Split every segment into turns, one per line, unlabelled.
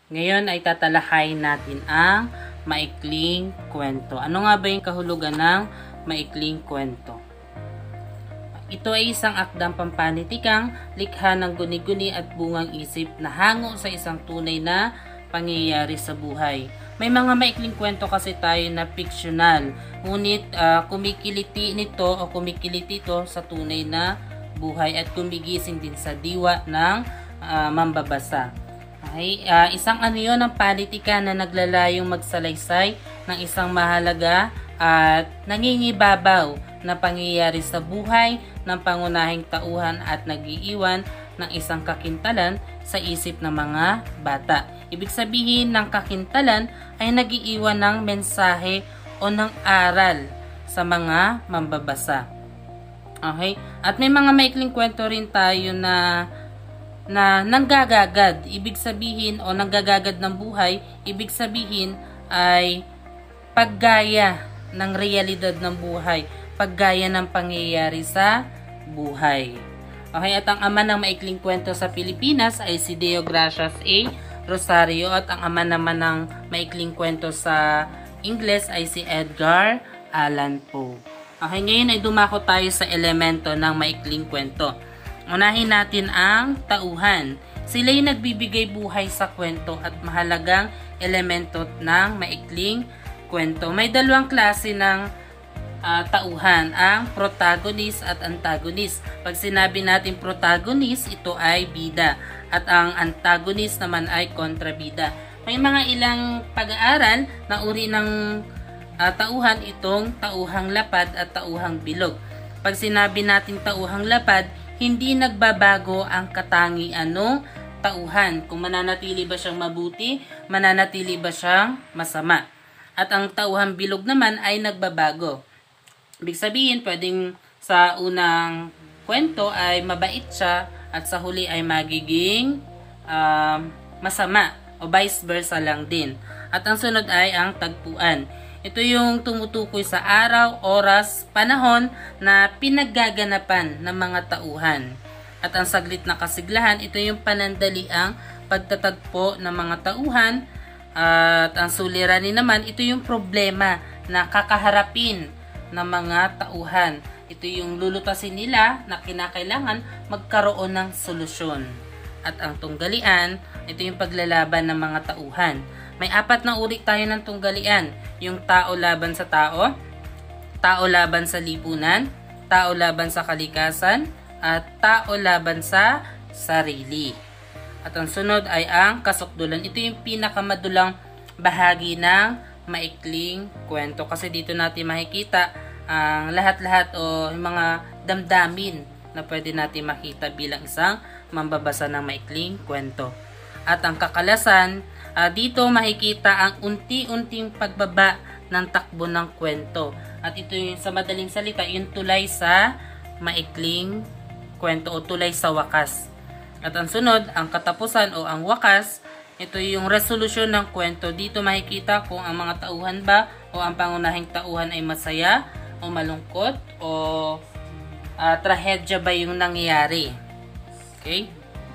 Ngayon ay tatalakayin natin ang maikling kwento. Ano nga ba yung kahulugan ng maikling kwento? Ito ay isang akdang pampanitikang likha ng guni-guni at bungang isip na hango sa isang tunay na pangyayari sa buhay. May mga maikling kwento kasi tayo na fiksyonal, ngunit kumikiliti ito sa tunay na buhay at kumigising din sa diwa ng mambabasa. Okay? Isang yun ang panitika na naglalayong magsalaysay ng isang mahalaga at nangingibabaw na pangyayari sa buhay ng pangunahing tauhan at nag-iiwan ng isang kakintalan sa isip ng mga bata. Ibig sabihin ng kakintalan ay nag-iiwan ng mensahe o ng aral sa mga mambabasa. Okay? At may mga maikling kwento rin tayo na nanggagagad, ibig sabihin, o nanggagagad ng buhay, ibig sabihin ay paggaya ng realidad ng buhay, paggaya ng pangyayari sa buhay. Okay, at ang ama ng maikling kwento sa Pilipinas ay si Deo Gracias A. Rosario, at ang ama naman ng maikling kwento sa Ingles ay si Edgar Allan Poe. Okay, ngayon ay dumako tayo sa elemento ng maikling kwento. Unahin natin ang tauhan. Sila'y nagbibigay buhay sa kwento at mahalagang elemento ng maikling kwento. May dalawang klase ng tauhan, ang protagonist at antagonist. Pag sinabi natin protagonist, ito ay bida, at ang antagonist naman ay kontrabida. May mga ilang pag-aaral na uri ng tauhan, itong tauhang lapad at tauhang bilog. Pag sinabi natin tauhang lapad, hindi nagbabago ang katangian ng tauhan. Kung mananatili ba siyang mabuti, mananatili ba siyang masama. At ang tauhang bilog naman ay nagbabago. Ibig sabihin, pwedeng sa unang kwento ay mabait siya at sa huli ay magiging masama o vice versa lang din. At ang sunod ay ang tagpuan. Ito yung tumutukoy sa araw, oras, panahon na pinaggaganapan ng mga tauhan. At ang saglit na kasiglahan, ito yung panandaliang pagtatagpo ng mga tauhan. At ang suliranin naman, ito yung problema na kakaharapin ng mga tauhan. Ito yung lulutasin nila na kinakailangan magkaroon ng solusyon. At ang tunggalian, ito yung paglalaban ng mga tauhan. May 4 na uri tayo ng tunggalian. Yung tao laban sa tao laban sa lipunan, tao laban sa kalikasan, at tao laban sa sarili. At ang sunod ay ang kasukdulan. Ito yung pinakamadulang bahagi ng maikling kwento. Kasi dito natin makikita ang lahat-lahat o yung mga damdamin na pwede natin makita bilang isang mambabasa ng maikling kwento. At ang kakalasan, dito makikita ang unti-unting pagbaba ng takbo ng kwento. At ito yung sa madaling salita, yung tulay sa maikling kwento o tulay sa wakas. At ang sunod, ang katapusan o ang wakas, ito yung resolusyon ng kwento. Dito makikita kung ang mga tauhan ba o ang pangunahing tauhan ay masaya o malungkot o trahedya ba yung nangyayari. Okay?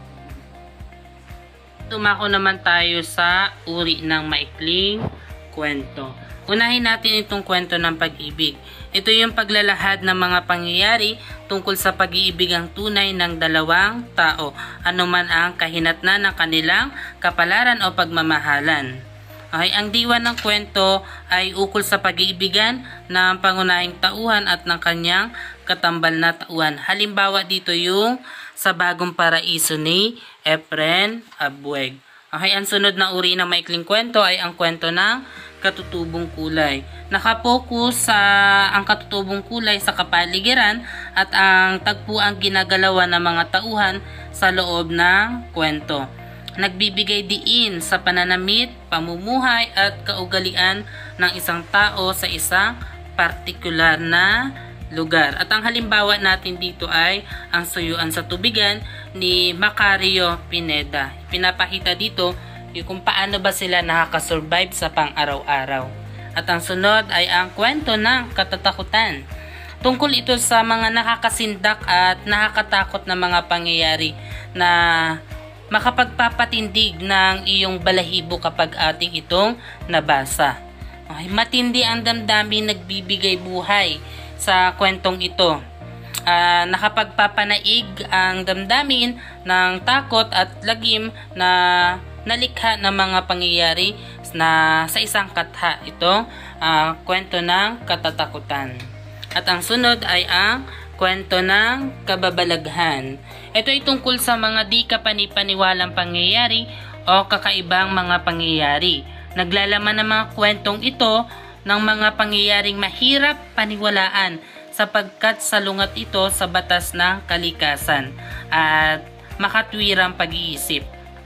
Tumako naman tayo sa uri ng maikling kwento. Unahin natin itong kwento ng pag-ibig. Ito yung paglalahad ng mga pangyayari tungkol sa pag-iibig ang tunay ng dalawang tao, anuman ang kahinatnan ng kanilang kapalaran o pagmamahalan. Okay, ang diwa ng kwento ay ukol sa pag-iibigan ng pangunahing tauhan at ng kanyang katambal na tauhan. Halimbawa dito yung sa Bagong Paraiso ni Efren Abweg. Okay, ang sunod na uri ng maikling kwento ay ang kwento ng katutubong kulay. Nakapokus sa ang katutubong kulay sa kapaligiran at ang tagpuang ginagalawan ng mga tauhan sa loob ng kwento. Nagbibigay diin sa pananamit, pamumuhay at kaugalian ng isang tao sa isang partikular na lugar. At ang halimbawa natin dito ay ang Suyuan sa Tubigan ni Macario Pineda. Pinapakita dito kung paano ba sila nakakasurvive sa pang-araw-araw. At ang sunod ay ang kwento ng katatakutan. Tungkol ito sa mga nakakasindak at nakakatakot na mga pangyayari na makapagpapatindig ng iyong balahibo kapag ating itong nabasa. Okay, matindi ang damdamin nagbibigay buhay sa kwentong ito. Nakapagpapanaig ang damdamin ng takot at lagim na nalikha ng mga pangyayari na sa isang katha. Ito, kwento ng katatakutan. At ang sunod ay ang kwento ng kababalaghan. Ito ay tungkol sa mga di kapanipaniwalang pangyayari o kakaibang mga pangyayari. Naglalaman ng mga kwentong ito ng mga pangyayaring mahirap paniwalaan sapagkat salungat ito sa batas ng kalikasan at makatwirang pag-iisip.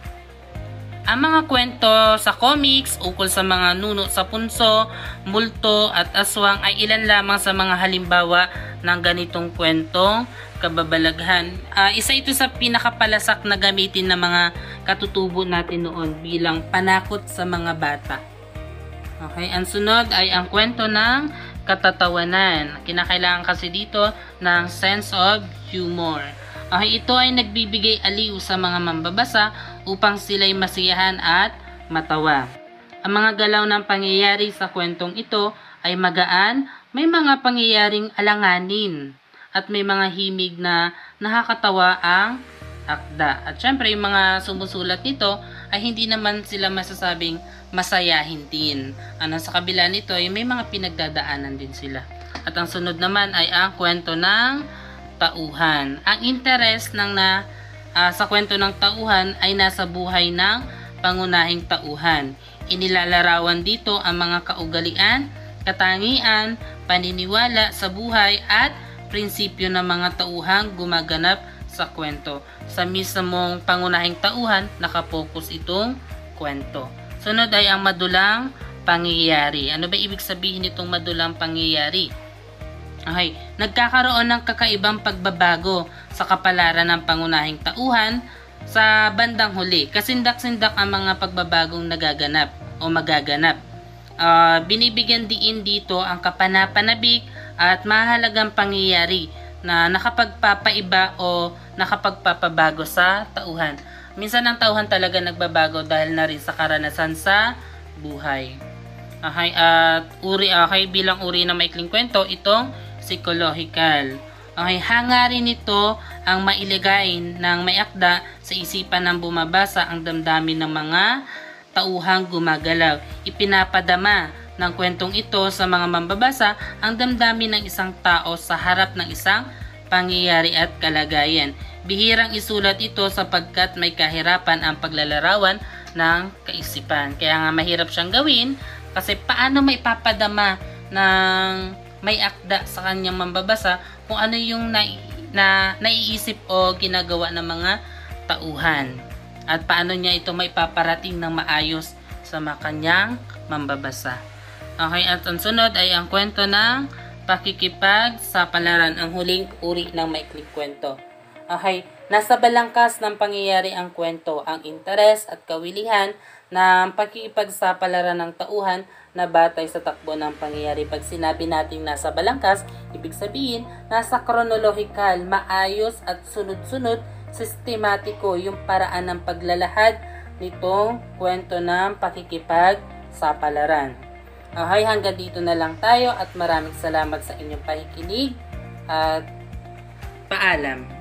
Ang mga kwento sa comics ukol sa mga nuno sa punso, multo at aswang ay ilan lamang sa mga halimbawa ng ganitong kwentong kababalaghan. Isa ito sa pinakapalasak na gamitin ng mga katutubo natin noon bilang panakot sa mga bata. Okay, ang sunod ay ang kwento ng katatawanan. Kinakailangan kasi dito ng sense of humor. Okay, ito ay nagbibigay aliw sa mga mambabasa upang sila'y masiyahan at matawa. Ang mga galaw ng pangyayari sa kwentong ito ay magaan, may mga pangyayaring alanganin, at may mga himig na nakakatawa ang akda. At syempre, yung mga sumusulat nito ay hindi naman sila masasabing masayahin din. Sa kabila nito ay may mga pinagdadaanan din sila. At ang sunod naman ay ang kwento ng tauhan. Ang interes sa kwento ng tauhan ay nasa buhay ng pangunahing tauhan. Inilalarawan dito ang mga kaugalian, katangian, paniniwala sa buhay at prinsipyo ng mga tauhang gumaganap sa kwento. Sa mismong pangunahing tauhan, nakapokus itong kwento. Sunod ay ang madulang pangyayari. Ano ba ibig sabihin nitong madulang pangyayari? Okay, nagkakaroon ng kakaibang pagbabago sa kapalaran ng pangunahing tauhan sa bandang huli. Kasindak-sindak ang mga pagbabagong nagaganap o magaganap. Binibigyan diin dito ang kapanapanabik at mahalagang pangyayari na nakapagpapaiba o nakapagpapabago sa tauhan. Minsan ang tauhan talaga nagbabago dahil na rin sa karanasan sa buhay. Okay, at bilang uri ng maikling kwento, itong psychological. Okay, hangarin nito ang mailigay ng may akda sa isipan ng bumabasa ang damdamin ng mga tauhang gumagalaw. Ipinapadama ng kwentong ito sa mga mambabasa ang damdamin ng isang tao sa harap ng isang pangyayari at kalagayan. Bihirang isulat ito sapagkat may kahirapan ang paglalarawan ng kaisipan. Kaya nga mahirap siyang gawin kasi paano may papadama ng may akda sa kanyang mambabasa kung ano yung naiisip o ginagawa ng mga tauhan at paano niya ito may paparating ng maayos sa kanyang mambabasa. Okay, at ang sunod ay ang kwento ng pakikipagsapalaran, ang huling uri ng maikling kwento. Okay, nasa balangkas ng pangyayari ang kwento, ang interes at kawilihan ng pakikipagsapalaran ng tauhan na batay sa takbo ng pangyayari. Pag sinabi natin nasa balangkas, ibig sabihin nasa chronological, maayos at sunod-sunod, sistematiko yung paraan ng paglalahad nitong kwento ng pakikipagsapalaran. Okay, hanggang dito na lang tayo at maraming salamat sa inyong pakikinig at paalam.